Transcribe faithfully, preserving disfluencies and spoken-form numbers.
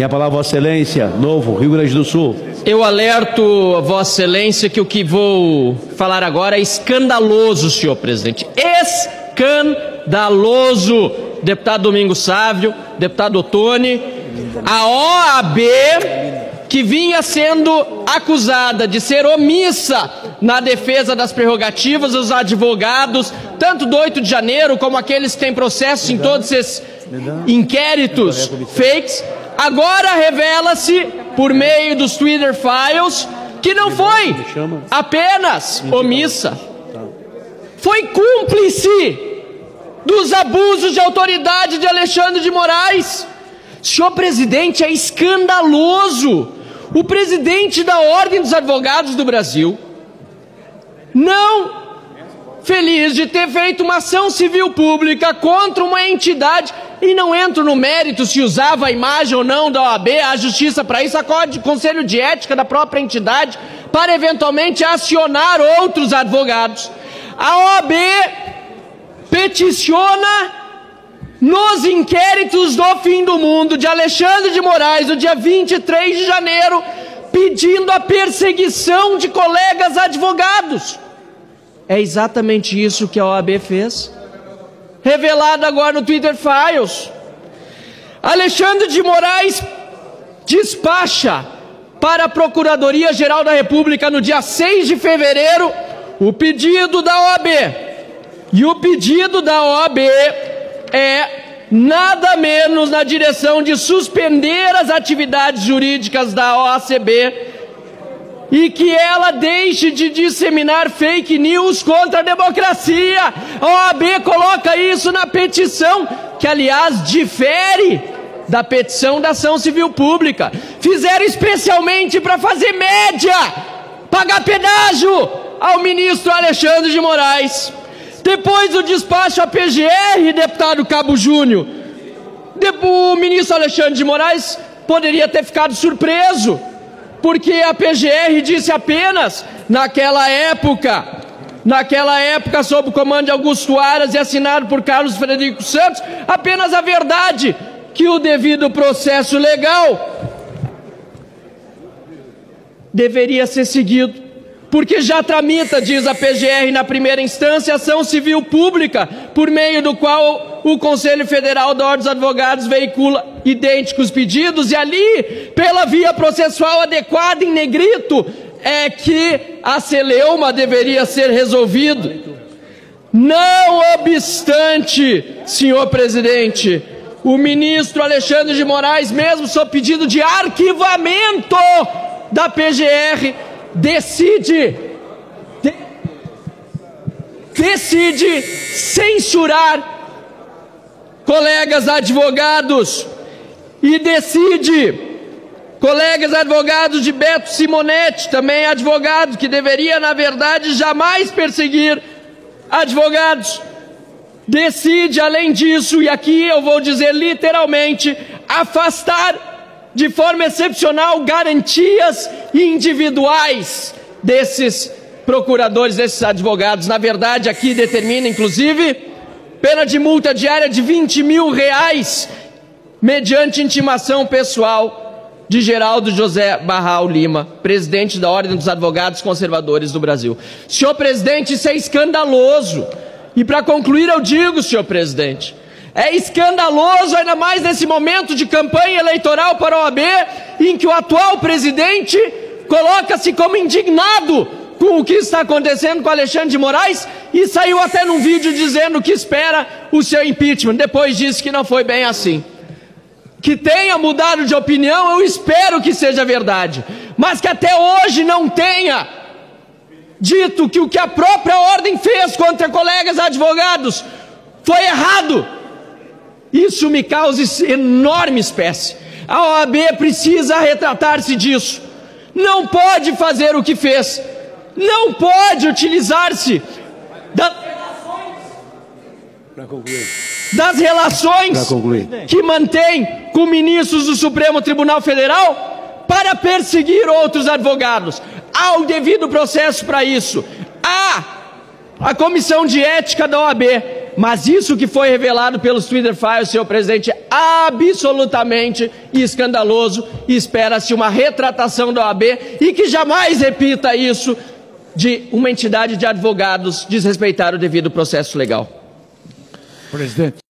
Tem a palavra Vossa Excelência, Novo Rio Grande do Sul. Eu alerto a Vossa Excelência que o que vou falar agora é escandaloso, senhor presidente. Escandaloso. Deputado Domingos Sávio, deputado Ottoni, a O A B, que vinha sendo acusada de ser omissa na defesa das prerrogativas dos advogados, tanto do oito de janeiro como aqueles que têm processos em todos esses inquéritos fakes, agora revela-se, por meio dos Twitter Files, que não foi apenas omissa, foi cúmplice dos abusos de autoridade de Alexandre de Moraes. Senhor presidente, é escandaloso. O presidente da Ordem dos Advogados do Brasil, não feliz de ter feito uma ação civil pública contra uma entidade, e não entro no mérito se usava a imagem ou não da O A B, a justiça para isso, acorde o Conselho de Ética da própria entidade, para eventualmente acionar outros advogados. A O A B peticiona nos inquéritos do fim do mundo de Alexandre de Moraes, no dia vinte e três de janeiro, pedindo a perseguição de colegas advogados. É exatamente isso que a O A B fez. Revelado agora no Twitter Files. Alexandre de Moraes despacha para a Procuradoria-Geral da República no dia seis de fevereiro o pedido da O A B. E o pedido da O A B é nada menos na direção de suspender as atividades jurídicas da O A C B e que ela deixe de disseminar fake news contra a democracia. A O A B coloca isso na petição, que aliás difere da petição da ação civil pública. Fizeram especialmente para fazer média, pagar pedágio ao ministro Alexandre de Moraes. Depois do despacho à P G R, deputado Cabo Júnior, o ministro Alexandre de Moraes poderia ter ficado surpreso, porque a P G R disse apenas, naquela época, naquela época, sob o comando de Augusto Aras e assinado por Carlos Frederico Santos, apenas a verdade, que o devido processo legal deveria ser seguido. Porque já tramita, diz a P G R, na primeira instância, ação civil pública, por meio do qual o Conselho Federal da Ordem dos Advogados veicula idênticos pedidos, e ali, pela via processual adequada em negrito, é que a celeuma deveria ser resolvido. Não obstante, senhor presidente, o ministro Alexandre de Moraes, mesmo sob pedido de arquivamento da P G R, decide de, decide censurar colegas advogados e decide colegas advogados de Beto Simonetti, também advogado, que deveria, na verdade, jamais perseguir advogados, decide, além disso, e aqui eu vou dizer literalmente, afastar de forma excepcional garantias individuais desses procuradores, desses advogados. Na verdade, aqui determina, inclusive, pena de multa diária de vinte mil reais, mediante intimação pessoal de Geraldo José Barral Lima, presidente da Ordem dos Advogados Conservadores do Brasil. Senhor presidente, isso é escandaloso. E para concluir, eu digo, senhor presidente, é escandaloso, ainda mais nesse momento de campanha eleitoral para a O A B, em que o atual presidente coloca-se como indignado com o que está acontecendo com Alexandre de Moraes e saiu até num vídeo dizendo que espera o seu impeachment. Depois disse que não foi bem assim. Que tenha mudado de opinião, eu espero que seja verdade, mas que até hoje não tenha dito que o que a própria ordem fez contra colegas advogados foi errado. Isso me causa enorme espécie. A O A B precisa retratar-se disso. Não pode fazer o que fez. Não pode utilizar-se da... das relações que mantém com ministros do Supremo Tribunal Federal para perseguir outros advogados. Há o devido processo para isso. Há a Comissão de Ética da O A B. mas isso que foi revelado pelos Twitter Files, senhor presidente, é absolutamente escandaloso e espera-se uma retratação da O A B e que jamais repita isso de uma entidade de advogados desrespeitar o devido processo legal. Presidente.